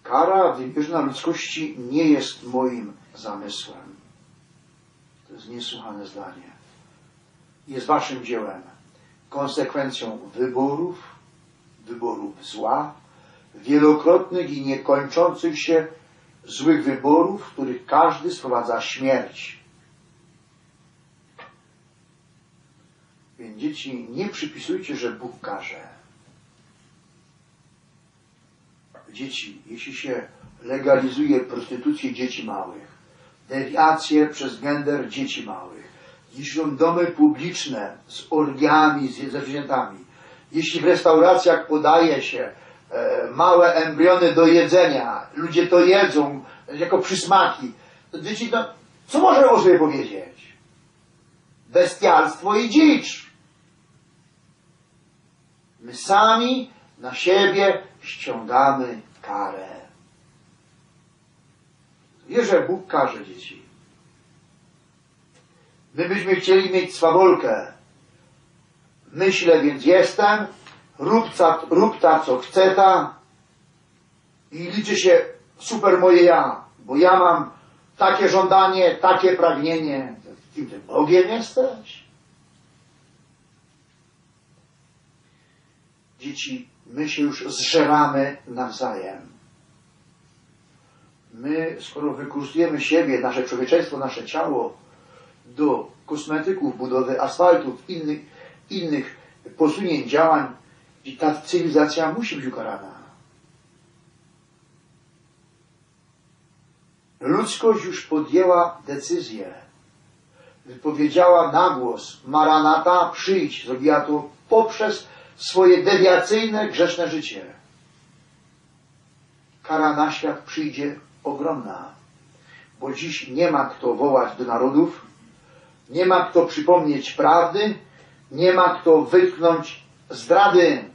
Kara wymierzona ludzkości nie jest moim zamysłem. To jest niesłychane zdanie. Jest waszym dziełem. Konsekwencją wyborów zła, wielokrotnych i niekończących się złych wyborów, w których każdy sprowadza śmierć. Więc dzieci, nie przypisujcie, że Bóg karze. Dzieci, jeśli się legalizuje prostytucję dzieci małych, dewiację przez gender dzieci małych, jeśli są domy publiczne z orgiami, ze zwierzętami, jeśli w restauracjach podaje się małe embriony do jedzenia, ludzie to jedzą jako przysmaki, to dzieci, no, co możemy o sobie powiedzieć? Bestialstwo i dzicz. My sami na siebie ściągamy karę. Wiesz, że Bóg karze dzieci. My byśmy chcieli mieć swawolkę. Myślę, więc jestem. Rób ta, co chce ta. I liczy się super moje ja. Bo ja mam takie żądanie, takie pragnienie. Kim ty Bogiem jesteś? Dzieci, my się już zżeramy nawzajem. My, skoro wykorzystujemy siebie, nasze człowieczeństwo, nasze ciało do kosmetyków, budowy asfaltów, innych posunięć, działań, i ta cywilizacja musi być ukarana. Ludzkość już podjęła decyzję. Wypowiedziała na głos: Maranata, przyjdź. Zrobiła to poprzez swoje dewiacyjne, grzeszne życie. Kara na świat przyjdzie ogromna, bo dziś nie ma kto wołać do narodów, nie ma kto przypomnieć prawdy, nie ma kto wytknąć zdrady.